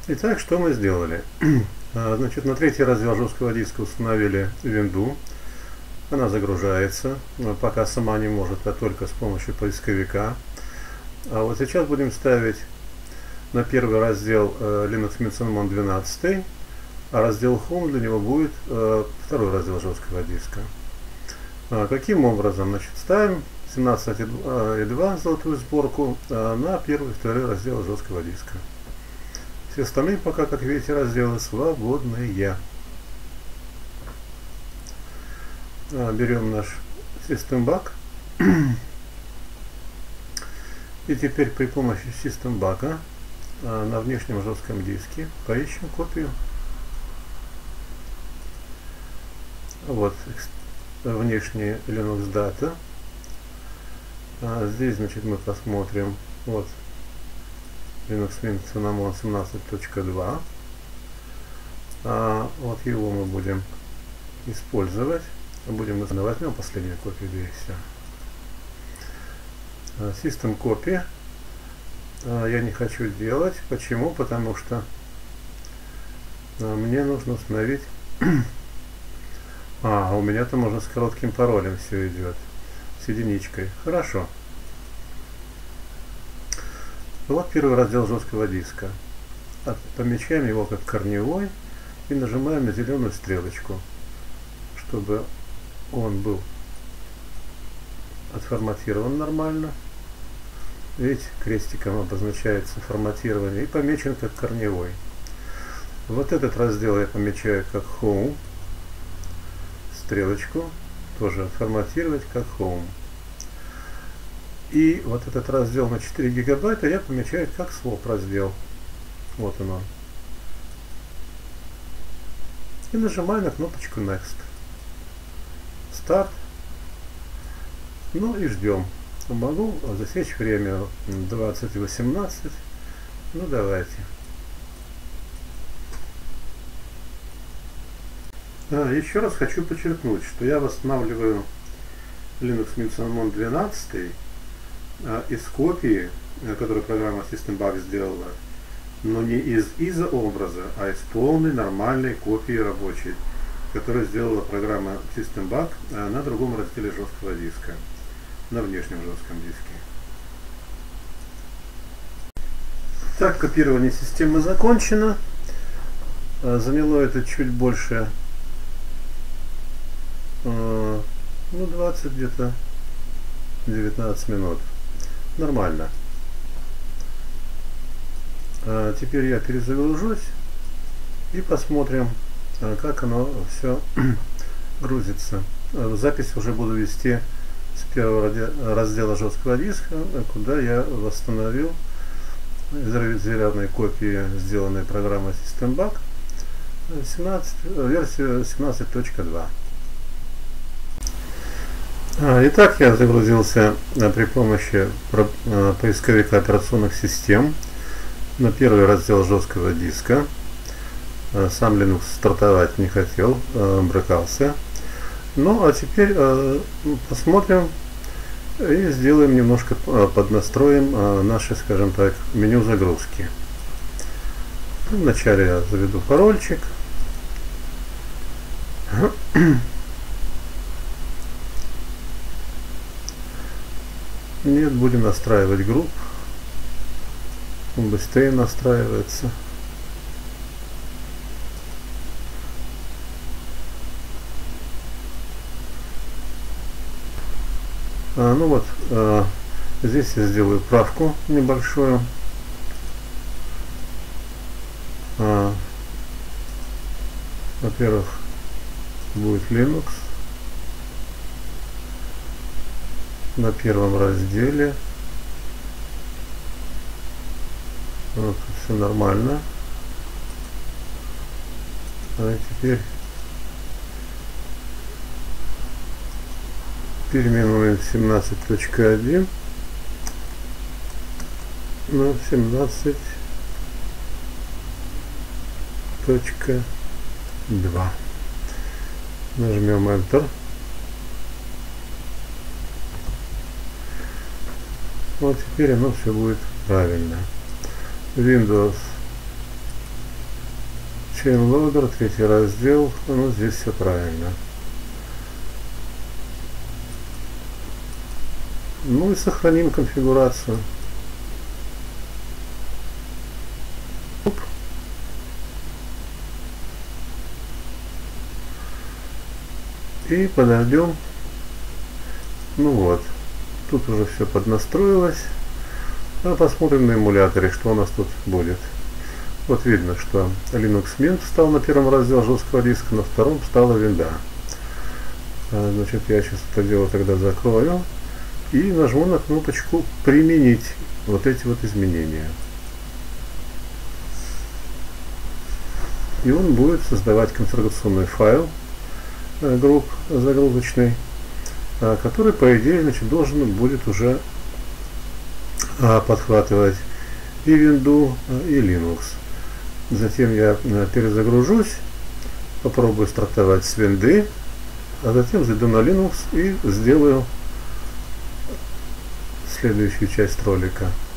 Итак, что мы сделали? Значит, на третий раздел жесткого диска установили винду. Она загружается, но пока сама не может, а только с помощью поисковика. А вот сейчас будем ставить на первый раздел Linux Mint Cinnamon 12, а раздел Home для него будет второй раздел жесткого диска. Каким образом? Значит, ставим 17.2 золотую сборку на первый и второй раздел жесткого диска. Все остальные пока, как видите, разделы свободные. Берем наш System Bug. И теперь при помощи System Bug на внешнем жестком диске поищем копию. Вот внешний Linux Data. Здесь, значит, мы посмотрим. Вот Linux Mint Cinnamon 17.2. Вот его мы будем использовать. Возьмем последнюю копию, да и все. System Copy я не хочу делать. Почему? Потому что мне нужно установить. У меня там уже с коротким паролем все идет. С единичкой. Хорошо. Вот первый раздел жесткого диска. Помечаем его как корневой и нажимаем на зеленую стрелочку, чтобы он был отформатирован нормально. Видите, крестиком обозначается форматирование и помечен как корневой. Вот этот раздел я помечаю как Home. Стрелочку тоже отформатировать как Home. И вот этот раздел на 4 гигабайта я помечаю как Swap раздел. Вот он. И нажимаю на кнопочку Next. Старт. Ну и ждем. Могу засечь время 20:18. Ну давайте. Еще раз хочу подчеркнуть, что я восстанавливаю Linux Mint Cinnamon 12 из копии, которую программа System Bug сделала, но не из ISO-образа, а из полной нормальной копии рабочей, которую сделала программа System Bug на другом разделе жесткого диска, на внешнем жестком диске. Так, копирование системы закончено. Заняло это чуть больше 20 где-то 19 минут. Нормально. Теперь я перезагружусь и посмотрим, как оно все грузится. Запись уже буду вести с первого раздела жесткого диска, куда я восстановил из зарядной копии, сделанной программой System Bug, версию 17.2. Итак, я загрузился при помощи поисковика операционных систем на первый раздел жесткого диска. Сам Linux стартовать не хотел, брыкался. Ну а теперь посмотрим и сделаем немножко, поднастроим наше, скажем так, меню загрузки. Вначале я заведу парольчик. Нет, будем настраивать групп. Он быстрее настраивается. Ну вот, здесь я сделаю правку небольшую. Во-первых, будет Linux на первом разделе. Вот, все нормально. А теперь переименуем 17.1 на 17.2. Нажмем Enter. Вот теперь оно все будет правильно. Windows Chainloader, третий раздел, ну здесь все правильно. Ну и сохраним конфигурацию. И подождем. Ну вот, тут уже все поднастроилось. А посмотрим на эмуляторе, что у нас тут будет. Вот видно, что Linux Mint встал на первом разделе жесткого диска, на втором встала винда. Значит, я сейчас это дело тогда закрою и нажму на кнопочку «Применить» вот эти вот изменения. И он будет создавать конфигурационный файл групп загрузочный, который, по идее, значит, должен будет уже подхватывать и винду, и Linux. Затем я перезагружусь, попробую стартовать с винды, а затем зайду на Linux и сделаю следующую часть ролика.